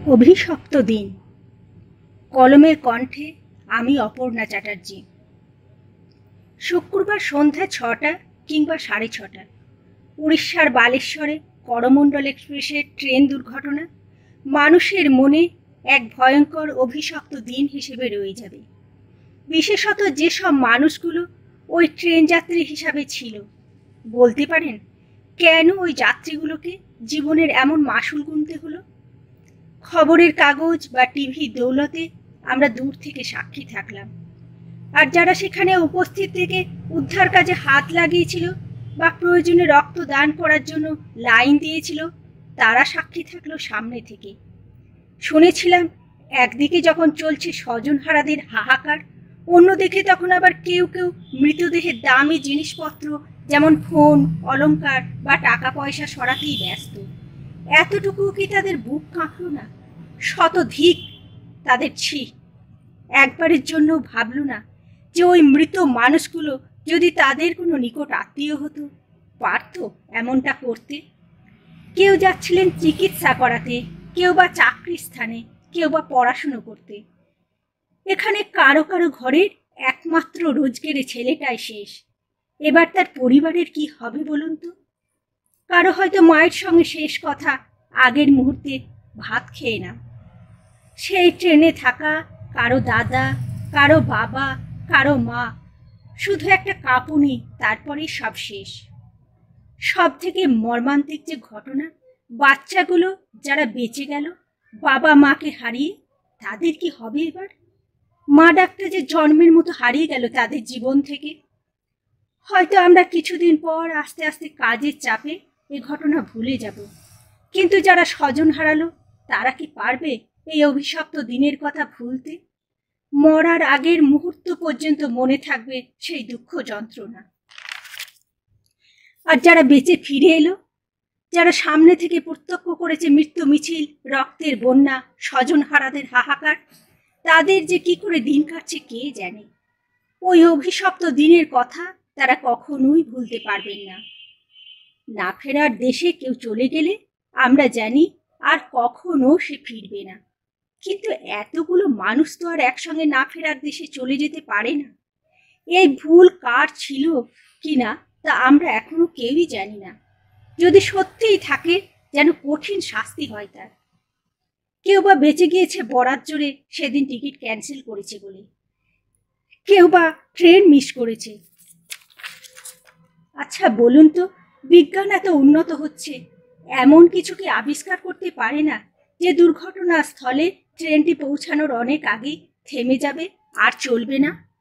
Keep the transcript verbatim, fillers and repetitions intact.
অভিশপ্ত দিন। কলমের কণ্ঠে আমি অপর্ণা চ্যাটার্জি। শুক্রবার সন্ধ্যা ছটা কিংবা সাড়ে ছটা উড়িষ্যার বালেশ্বরে করমণ্ডল এক্সপ্রেসের ট্রেন দুর্ঘটনা মানুষের মনে এক ভয়ঙ্কর অভিশপ্ত দিন হিসেবে রয়ে যাবে। বিশেষত যেসব মানুষগুলো ওই ট্রেন যাত্রী হিসাবে ছিল, বলতে পারেন কেন ওই যাত্রীগুলোকে জীবনের এমন মাসুল গুনতে হলো? খবরের কাগজ বা টিভি দৌলতে আমরা দূর থেকে সাক্ষী থাকলাম, আর যারা সেখানে উপস্থিত থেকে উদ্ধার কাজে হাত লাগিয়েছিল বা প্রয়োজনে রক্ত দান করার জন্য লাইন দিয়েছিল, তারা সাক্ষী থাকলো সামনে থেকে। শুনেছিলাম একদিকে যখন চলছে স্বজনহারাদের হাহাকার, অন্যদিকে তখন আবার কেউ কেউ মৃতদেহের দামি জিনিসপত্র যেমন ফোন, অলংকার বা টাকা পয়সা সরাতেই ব্যস্ত। এতটুকু কি তাদের বুক কাঁপল না? শতধিক তাদের ছি। একবারের জন্য ভাবল না যে ওই মৃত মানুষগুলো যদি তাদের কোনো নিকট আত্মীয় হতো, পারত এমনটা করতে? কেউ যাচ্ছিলেন চিকিৎসা করাতে, কেউ বা চাকরির স্থানে, কেউ বা পড়াশুনো করতে। এখানে কারো কারো ঘরের একমাত্র রোজগেরে ছেলেটাই শেষ। এবার তার পরিবারের কি হবে বলুন তো? কারো হয়তো মায়ের সঙ্গে শেষ কথা আগের মুহূর্তে ভাত খেয়ে না। সেই ট্রেনে থাকা কারো দাদা, কারো বাবা, কারো মা, শুধু একটা কাঁপুনি, তারপরেই সব শেষ। সব থেকে মর্মান্তিক যে ঘটনা, বাচ্চাগুলো যারা বেঁচে গেল বাবা মাকে হারিয়ে, তাদের কি হবে এবার? মা ডাকটা যে জন্মের মতো হারিয়ে গেল তাদের জীবন থেকে। হয়তো আমরা কিছুদিন পর আস্তে আস্তে কাজের চাপে এ ঘটনা ভুলে যাব, কিন্তু যারা স্বজন হারালো তারা কি পারবে এই অভিশপ্ত দিনের কথা ভুলতে? মরার আগের মুহূর্ত পর্যন্ত মনে থাকবে সেই দুঃখ যন্ত্রণা। আর যারা বেঁচে ফিরে এলো, যারা সামনে থেকে প্রত্যক্ষ করেছে মৃত্যু মিছিল, রক্তের বন্যা, স্বজন হারাদের হাহাকার, তাদের যে কি করে দিন কাটছে কে জানে। ওই অভিশপ্ত দিনের কথা তারা কখনোই ভুলতে পারবেন না। না ফেরার দেশে কেউ চলে গেলে আমরা জানি আর কখনো সে ফিরবে না, কিন্তু এতগুলো মানুষ তো আর একসঙ্গে না ফেরার দেশে চলে যেতে পারে না। এই ভুল কার ছিল কিনা তা আমরা এখনো কেউই জানি না। যদি সত্যিই থাকে, যেন কঠিন শাস্তি হয় তার। কেউ বা বেঁচে গিয়েছে বরাত জোরে সেদিন টিকিট ক্যান্সেল করেছে বলে, কেউ বা ট্রেন মিস করেছে। আচ্ছা বলুন তো, বিজ্ঞান এত উন্নত হচ্ছে, এমন কিছু কি আবিষ্কার করতে পারে না যে দুর্ঘটনাস্থলে ট্রেনটি পৌঁছানোর অনেক আগেই থেমে যাবে আর চলবে না?